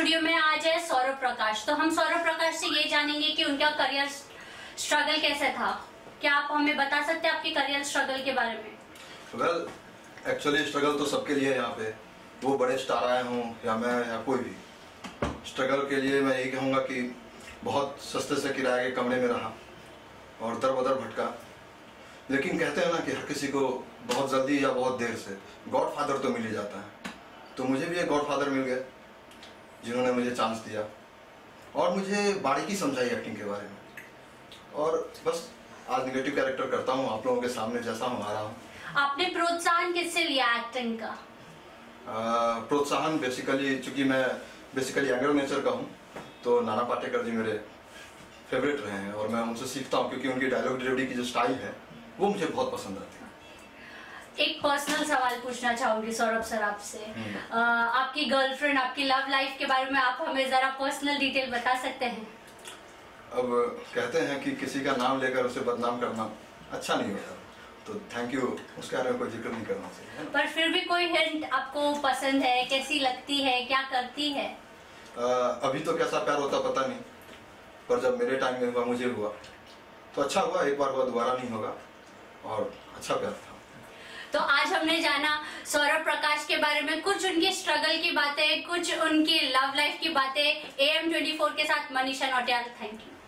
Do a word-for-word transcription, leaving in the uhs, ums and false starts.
Studio में आज है सौरभ प्रकाश। तो हम सौरभ प्रकाश से ये जानेंगे कि उनका करियर स्ट्रगल कैसे था। क्या आप हमें बता सकते हैं आपके करियर स्ट्रगल के बारे में? वेल एक्चुअली स्ट्रगल तो सबके लिए है यहाँ पे, वो बड़े स्टार आए हों या मैं या कोई भी। स्ट्रगल के लिए मैं यही कहूँगा कि बहुत सस्ते से किराए के कमरे में रहा और दर बदर भटका, लेकिन कहते हैं ना कि हर किसी को बहुत जल्दी या बहुत देर से गॉड फादर तो मिल ही जाता है। तो मुझे भी एक गॉड फादर मिल गए जिन्होंने मुझे चांस दिया और मुझे बारीकी समझाई एक्टिंग के बारे में, और बस आज निगेटिव कैरेक्टर करता हूँ आप लोगों के सामने जैसा हूँ आ रहा हूँ। आपने प्रोत्साहन किससे लिया एक्टिंग का? प्रोत्साहन बेसिकली, चूंकि मैं बेसिकली एंगर नेचर का हूँ, तो नाना पाटेकर जी मेरे फेवरेट रहे हैं और मैं उनसे सीखता हूँ क्योंकि उनकी डायलॉग डिलीवरी की जो स्टाइल है वो मुझे बहुत पसंद आती है। एक पर्सनल सवाल पूछना चाहूंगी सौरभ सर आपसे। आपकी गर्लफ्रेंड, आपकी लव लाइफ के बारे में आप हमें जरा पर्सनल डिटेल बता सकते हैं? अब कहते हैं कि किसी का नाम लेकर उसे बदनाम करना अच्छा नहीं होता, तो थैंक यू, उसके बारे में कोई जिक्र नहीं करना चाहिए। पर फिर भी कोई हिंट आपको पसंद है, कैसी लगती है, क्या करती है? आ, अभी तो कैसा प्यार होता पता नहीं, पर जब मेरे टाइम में हुआ, मुझे हुआ तो अच्छा हुआ। एक बार हुआ, दोबारा नहीं होगा और अच्छा प्यार था। तो आज हमने जाना सौरभ प्रकाश के बारे में, कुछ उनके स्ट्रगल की बातें, कुछ उनकी लव लाइफ की बातें। ए एम ट्वेंटी फोर के साथ मनीषा नौटियाल, थैंक यू।